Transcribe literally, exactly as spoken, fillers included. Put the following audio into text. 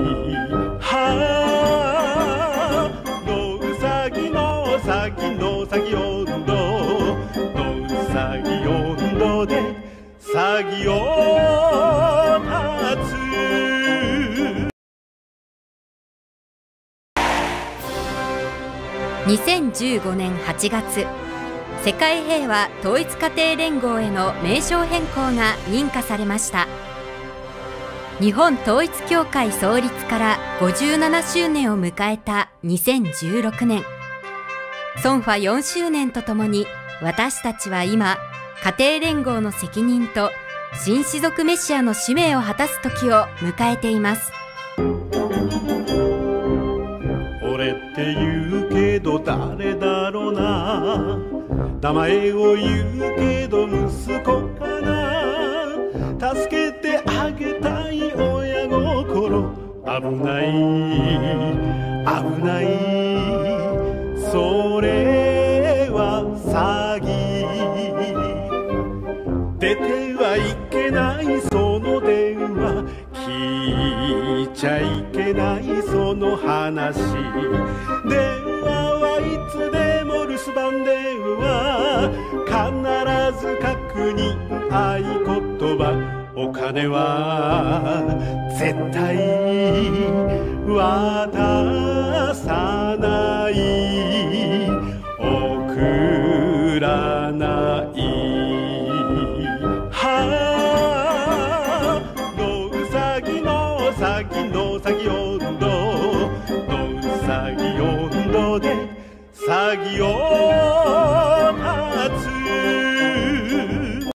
はあのうさぎのうさぎのうさぎ音頭のうさぎ音頭でさぎを立つ。 にせんじゅうごねんはちがつ、世界平和統一家庭連合への名称変更が認可されました。日本統一教会創立からごじゅうななしゅうねんを迎えたにせんじゅうろくねん、ソンファよんしゅうねんとともに、私たちは今、家庭連合の責任と新士族メシアの使命を果たす時を迎えています。 俺って言うけど誰だろうな、名前を言うけど息子かな、助けてあげたい親心、危ない危ない、それは詐欺、出てはいけないその電話、聞いちゃいけないその話、電話はいつでも留守番電話、必ず確認合言葉、お金は絶対渡さ